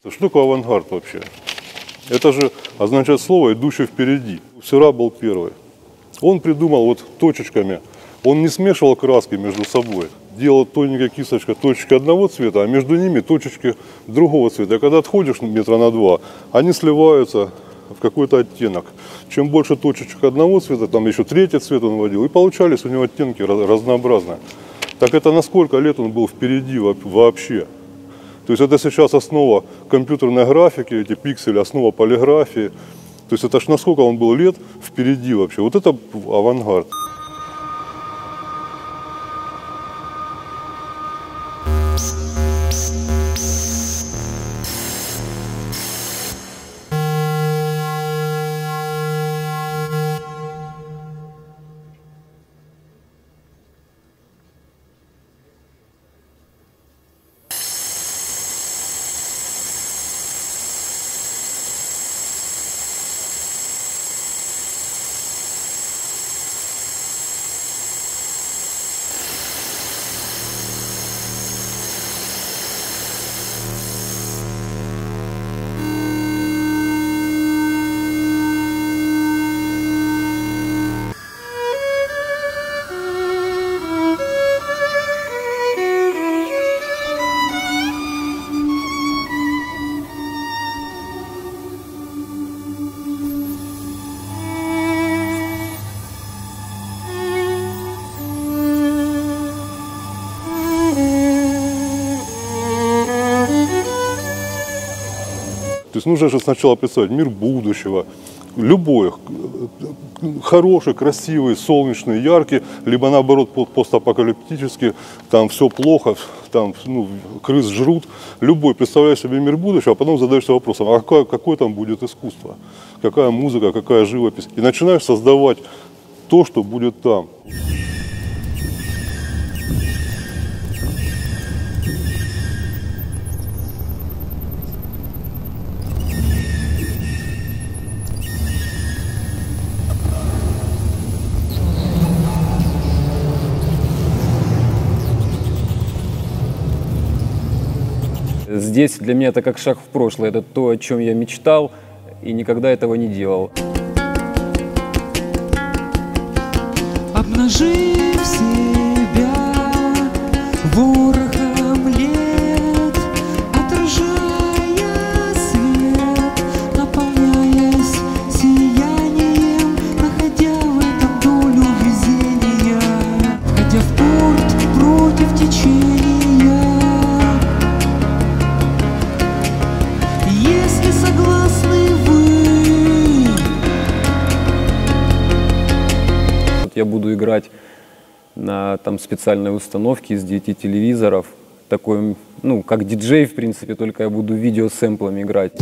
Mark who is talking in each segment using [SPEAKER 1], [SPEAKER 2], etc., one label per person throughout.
[SPEAKER 1] Что такое авангард вообще? Это же означает слово «идущий впереди». Сера был первый. Он придумал вот точечками, он не смешивал краски между собой. Делал тоненькая кисточка, точечки одного цвета, а между ними точечки другого цвета. И когда отходишь метра на 2, они сливаются в какой-то оттенок. Чем больше точечек одного цвета, там еще третий цвет он вводил, и получались у него оттенки разнообразные. Так это на сколько лет он был впереди вообще? То есть это сейчас основа компьютерной графики, эти пиксели, основа полиграфии. То есть это ж насколько он был лет впереди вообще. Вот это авангард. То есть нужно же сначала представить мир будущего, любой, хороший, красивый, солнечный, яркий, либо наоборот постапокалиптический, там все плохо, там крыс жрут. Любой, представляешь себе мир будущего, а потом задаешься вопросом, а какое там будет искусство, какая музыка, какая живопись. И начинаешь создавать то, что будет там.
[SPEAKER 2] Здесь для меня это как шаг в прошлое, это то, о чем я мечтал и никогда этого не делал.
[SPEAKER 3] Обнажив себя ворохом лет, отражая свет, наполняясь сиянием, находя в этом долю везения, входя в порт против течения. Если согласны вы.
[SPEAKER 2] Я буду играть на специальной установке из 9 телевизоров, такой, как диджей, в принципе, только я буду видеосэмплами играть.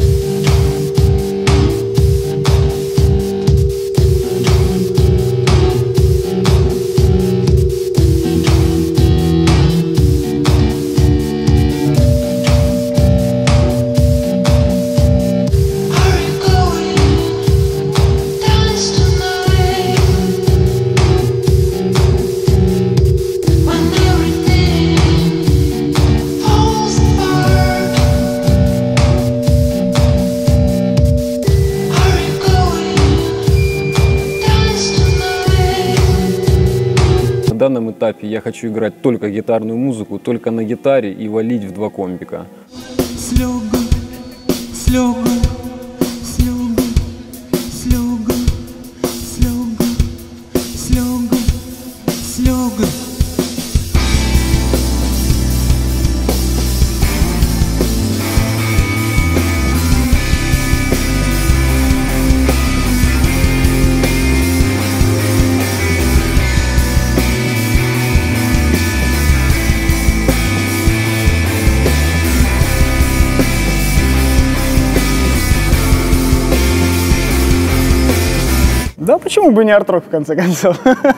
[SPEAKER 2] На данном этапе я хочу играть только гитарную музыку, только на гитаре и валить в 2 комбика.
[SPEAKER 3] Слёга, слёга, слёга, слёга, слёга, слёга, слёга.
[SPEAKER 4] Да почему бы не арт-рок, в конце концов?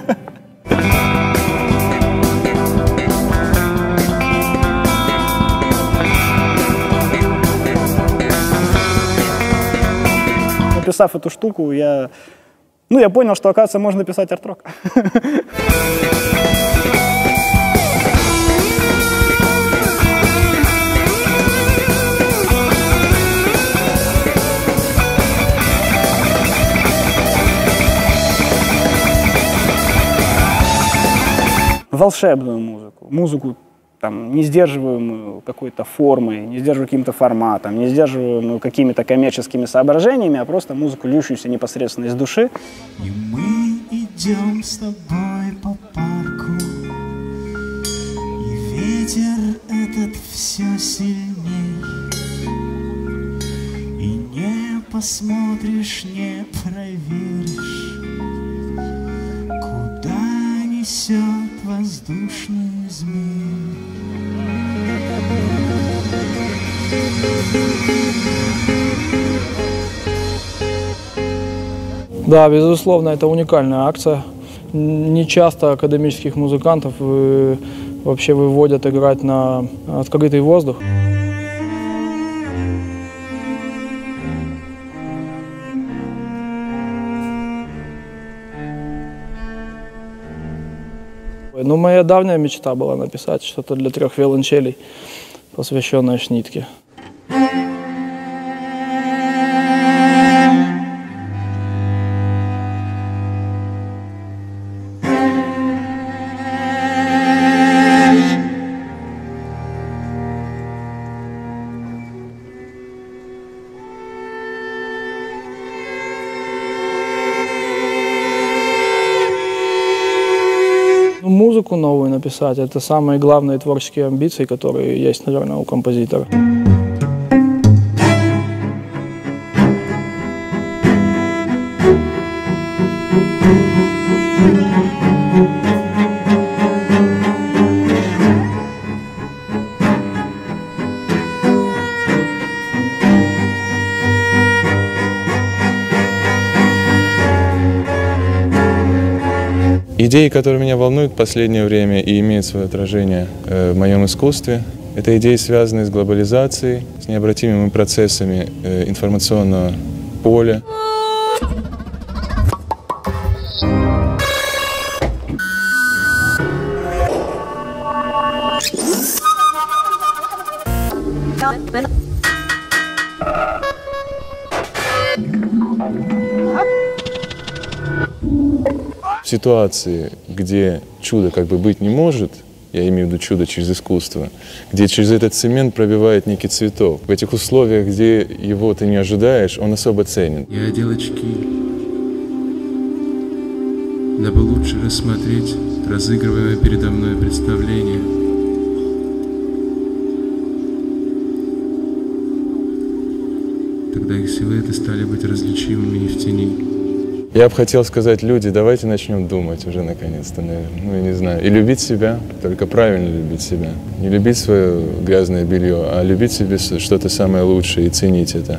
[SPEAKER 4] Написав эту штуку, я понял, что, оказывается, можно писать арт-рок. волшебную музыку, музыку там, не сдерживаемую какой-то формой, не сдерживаемую каким-то форматом, не сдерживаемую какими-то коммерческими соображениями, а просто музыку, льющуюся непосредственно из души.
[SPEAKER 3] И мы идем с тобой по парку, и ветер этот все сильней, и не посмотришь, не проверишь, куда несет воздушный змей.
[SPEAKER 5] Да, безусловно, это уникальная акция. Не часто академических музыкантов вообще выводят играть на открытый воздух. Ну, моя давняя мечта была написать что-то для 3 виолончелей, посвященное Шнитке. Музыку новую написать – это самые главные творческие амбиции, которые есть, наверное, у композитора.
[SPEAKER 6] Идеи, которые меня волнуют в последнее время и имеют свое отражение в моем искусстве, это идеи, связанные с глобализацией, с необратимыми процессами информационного поля. В ситуации, где чудо как бы быть не может, я имею в виду чудо через искусство, где через этот цемент пробивает некий цветок, в этих условиях, где его ты не ожидаешь, он особо ценен.
[SPEAKER 7] Я одел очки, дабы лучше рассмотреть разыгрываемое передо мной представление. Тогда их силуэты стали быть различимыми и в тени.
[SPEAKER 6] Я бы хотел сказать, люди, давайте начнем думать уже наконец-то, наверное. Ну, я не знаю. И любить себя, только правильно любить себя. Не любить свое грязное белье, а любить себе что-то самое лучшее и ценить это.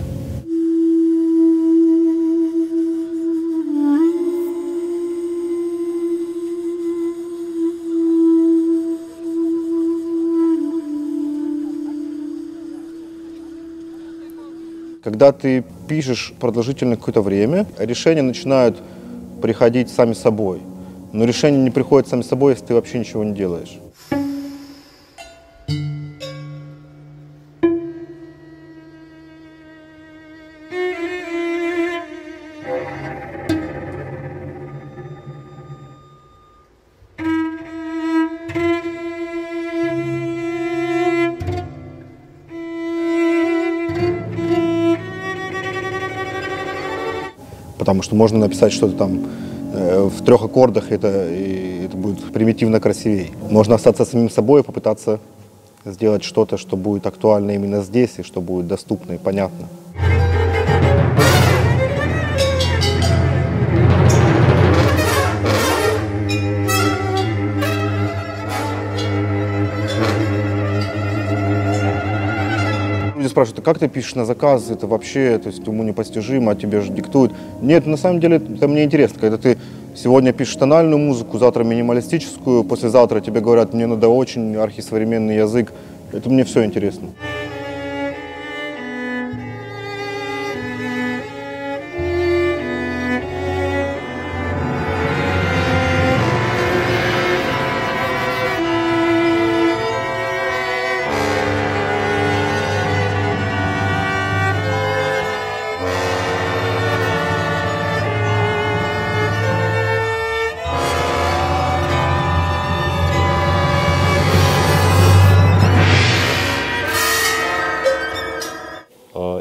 [SPEAKER 8] Когда ты пишешь продолжительное какое-то время, решения начинают приходить сами собой. Но решения не приходят сами собой, если ты вообще ничего не делаешь. Потому что можно написать что-то там в 3 аккордах, и это будет примитивно красивее. Можно остаться самим собой и попытаться сделать что-то, что будет актуально именно здесь, и что будет доступно и понятно. Люди спрашивают, а как ты пишешь на заказ, это вообще, то есть уму непостижимо, а тебе же диктуют. Нет, на самом деле это мне интересно, когда ты сегодня пишешь тональную музыку, завтра минималистическую, послезавтра тебе говорят, мне надо очень архисовременный язык, это мне все интересно.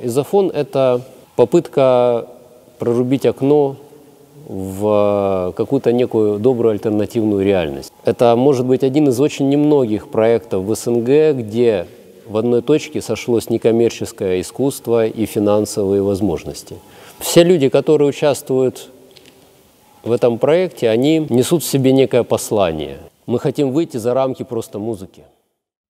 [SPEAKER 9] Изофон – это попытка прорубить окно в какую-то некую добрую альтернативную реальность. Это может быть один из очень немногих проектов в СНГ, где в одной точке сошлось некоммерческое искусство и финансовые возможности. Все люди, которые участвуют в этом проекте, они несут в себе некое послание. Мы хотим выйти за рамки просто музыки.